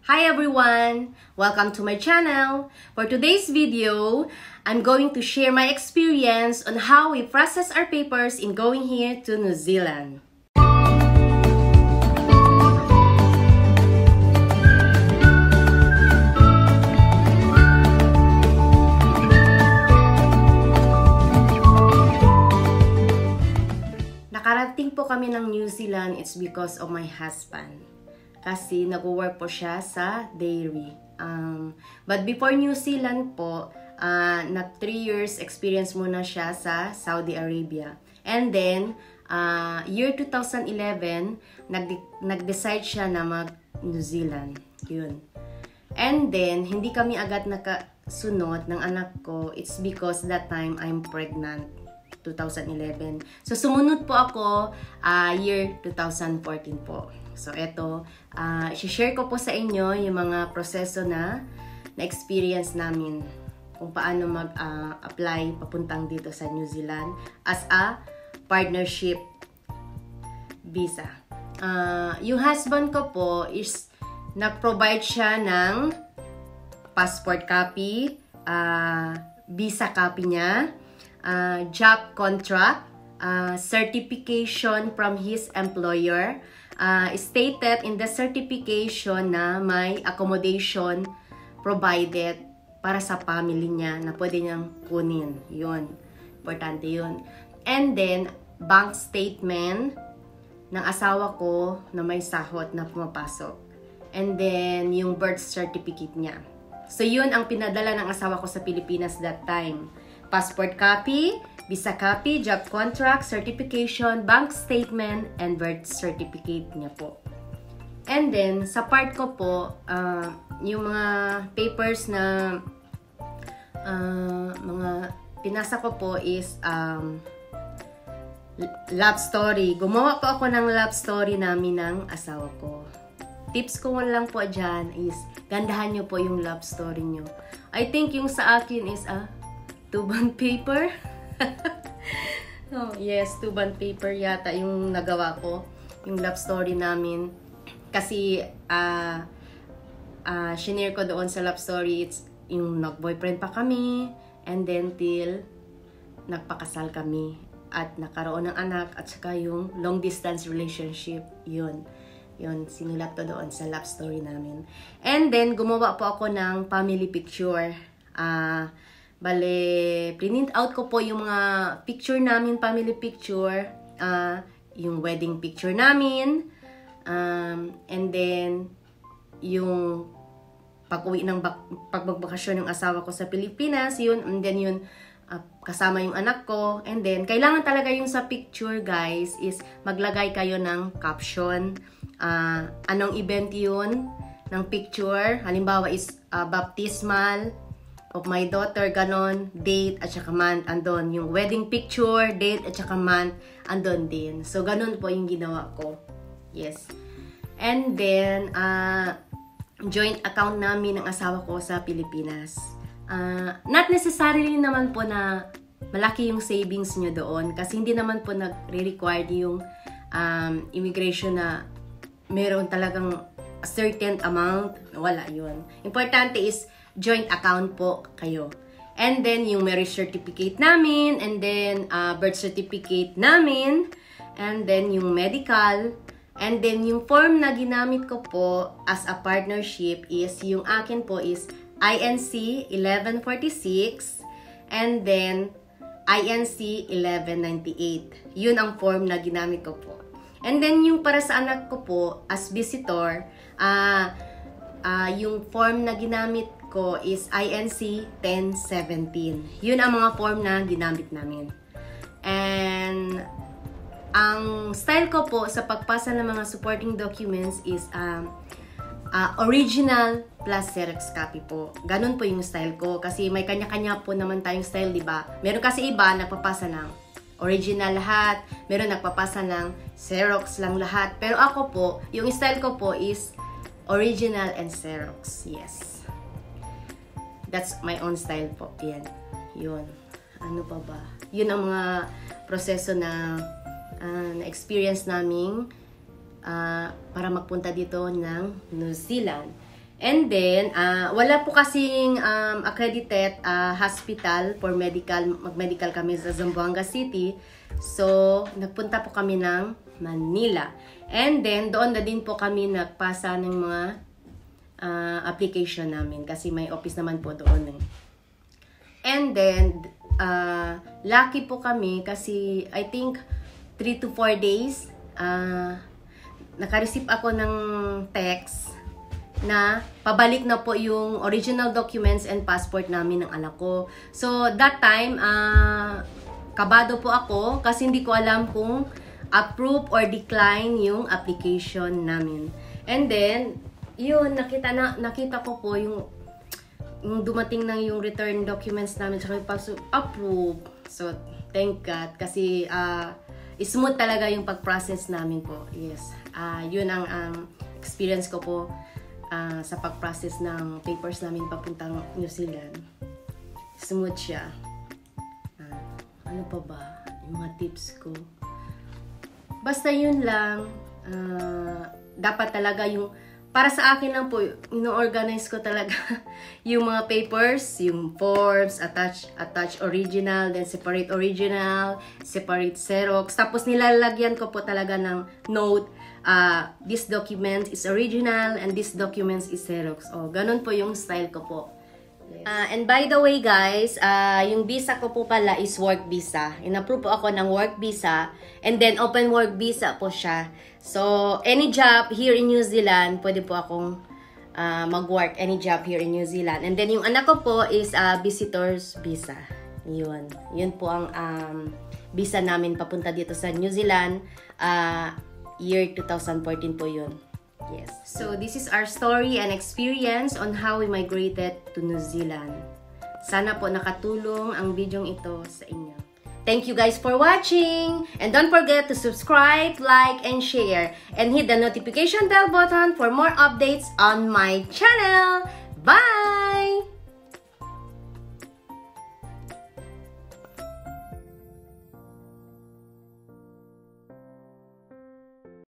Hi everyone! Welcome to my channel. For today's video, I'm going to share my experience on how we process our papers in going here to New Zealand. Nakarating po kami ng New Zealand, it's because of my husband. Kasi nag-work po siya sa dairy. But before New Zealand po, nag 3 years experience muna siya sa Saudi Arabia. And then, year 2011, nag-decide siya na mag-New Zealand. Yun. And then, hindi kami agad nakasunod ng anak ko. It's because that time I'm pregnant. 2011. So, sumunod po ako year 2014 po. So, eto, i-share ko po sa inyo yung mga proseso na experience namin kung paano mag-apply papuntang dito sa New Zealand as a partnership visa. Yung husband ko po is nag-provide siya ng passport copy, visa copy niya, job contract, certification from his employer. Stated in the certification na may accommodation provided para sa family niya na pwede niyang kunin. Yun. Importante yun. And then, bank statement ng asawa ko na may sahod na pumapasok. And then, yung birth certificate niya. So, yun ang pinadala ng asawa ko sa Pilipinas that time. Passport copy, visa copy, job contract, certification, bank statement, and birth certificate niya po. And then, sa part ko po, yung mga papers na mga pinasa ko po is love story. Gumawa po ako ng love story namin ng asawa ko. Tips ko lang po dyan is, gandahan nyo po yung love story nyo. I think yung sa akin is, 2-bond paper. Oh, yes, 2-bond paper yata yung nagawa ko. Yung love story namin. Kasi, shinare ko doon sa love story, it's yung nag-boyfriend pa kami, and then till nagpakasal kami, at nakaroon ng anak, at saka yung long distance relationship. Yun, sinulat ko doon sa love story namin. And then, gumawa po ako ng family picture. Bale, print out ko po yung mga picture namin, family picture, yung wedding picture namin, and then, yung pag-uwi ng pagbakasyon ng asawa ko sa Pilipinas, yun, and then yun, kasama yung anak ko, and then, kailangan talaga yung sa picture, guys, is maglagay kayo ng caption, anong event yun, ng picture, halimbawa is baptismal, of my daughter, ganon, date at saka month, andon. Yung wedding picture, date at saka month, andon din. So, ganon po yung ginawa ko. Yes. And then, joint account namin ng asawa ko sa Pilipinas. Not necessarily naman po na malaki yung savings nyo doon kasi hindi naman po nagre-required yung immigration na meron talagang a certain amount. Wala yun. Importante is joint account po kayo. And then, yung marriage certificate namin, and then, birth certificate namin, and then, yung medical, and then, yung form na ginamit ko po as a partnership is, yung akin po is INC 1146, and then, INC 1198. Yun ang form na ginamit ko po. And then, yung para sa anak ko po, as visitor, yung form na ginamit ko is INC 1017. Yun ang mga form na ginamit namin. And ang style ko po sa pagpasa ng mga supporting documents is original plus Xerox copy po. Ganun po yung style ko kasi may kanya-kanya po naman tayong style, di ba? Meron kasi iba nagpapasa ng original lahat, meron nagpapasa ng Xerox lang lahat. Pero ako po, yung style ko po is original and Xerox. Yes. That's my own style po. Yan. Yun. Ano pa ba? Yun ang mga proseso na na-experience namin para magpunta dito ng New Zealand. And then, wala po kasing accredited hospital for mag-medical kami sa Zamboanga City. So, nagpunta po kami ng Manila. And then, doon na din po kami nagpasa ng mga application namin kasi may office naman po doon eh. And then, lucky po kami kasi I think 3 to 4 days, naka-receive ako ng text na pabalik na po yung original documents and passport namin ng anak ko. So, that time, kabado po ako kasi hindi ko alam kung approve or decline yung application namin. And then, yun, nakita ko po yung dumating na yung return documents namin tsaka yung approve. So, thank God kasi smooth talaga yung pag-process namin po. Yes. Yun ang experience ko po sa pag-process ng papers namin papuntang New Zealand. Smooth siya. Ano pa ba? Yung mga tips ko. Basta yun lang. Dapat talaga yung para sa akin lang po, ino-organize ko talaga yung mga papers, yung forms, attach original, then separate original, separate Xerox. Tapos nilalagyan ko po talaga ng note, this document is original and this document is Xerox. O, ganun po yung style ko po. Yes. And by the way guys, yung visa ko po pala is work visa. In-approve po ako ng work visa and then open work visa po siya. So, any job here in New Zealand, pwede po akong mag-work any job here in New Zealand. And then yung anak ko po is visitor's visa. Yun. Yun po ang visa namin papunta dito sa New Zealand. Year 2014 po yun. Yes. So, this is our story and experience on how we migrated to New Zealand. Sana po nakatulong ang video ito sa inyo. Thank you guys for watching! And don't forget to subscribe, like, and share. And hit the notification bell button for more updates on my channel. Bye!